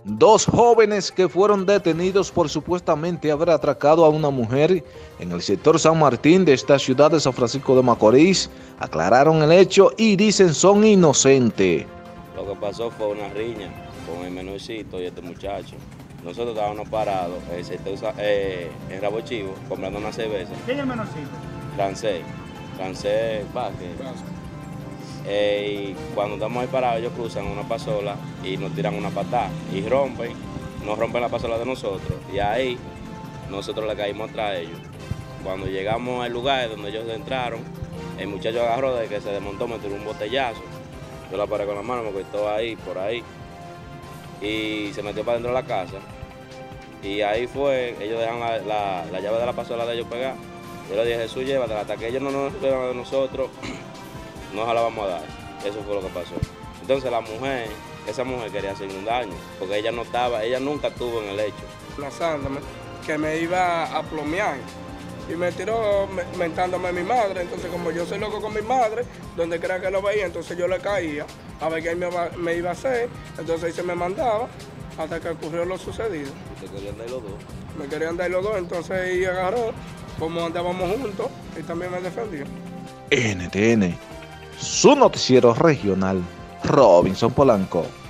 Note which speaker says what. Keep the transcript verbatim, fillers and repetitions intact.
Speaker 1: Dos jóvenes que fueron detenidos por supuestamente haber atracado a una mujer en el sector San Martín de esta ciudad de San Francisco de Macorís aclararon el hecho y dicen son inocentes.
Speaker 2: Lo que pasó fue una riña con el menorcito y este muchacho. Nosotros estábamos parados en el sector eh, en Rabo Chivo comprando una cerveza.
Speaker 3: ¿Quién es el menorcito?
Speaker 2: Francés, Francés Vázquez. Eh, y cuando estamos ahí parados, ellos cruzan una pasola y nos tiran una patada y rompen, nos rompen la pasola de nosotros. Y ahí nosotros le caímos atrás de ellos. Cuando llegamos al lugar donde ellos entraron, el muchacho agarró de que se desmontó, me tiró un botellazo. Yo la paré con la mano, me cortó ahí, por ahí. Y se metió para dentro de la casa. Y ahí fue, ellos dejan la, la, la llave de la pasola de ellos pegada. Yo le dije, Jesús, llévatela, hasta que ellos no nos llevan de nosotros, no se la vamos a dar. Eso fue lo que pasó. Entonces la mujer, esa mujer quería hacerme un daño, porque ella no estaba, ella nunca estuvo en el hecho.
Speaker 4: Amenazándome que me iba a plomear y me tiró mentándome a mi madre. Entonces, como yo soy loco con mi madre, donde crea que lo veía, entonces yo le caía a ver qué él me, me iba a hacer. Entonces ahí se me mandaba hasta que ocurrió lo sucedido.
Speaker 2: ¿Y te querían dar los dos?
Speaker 4: Me querían dar los dos, entonces ahí agarró, como andábamos juntos, y también me defendió.
Speaker 1: N T N, su noticiero regional, Robinson Polanco.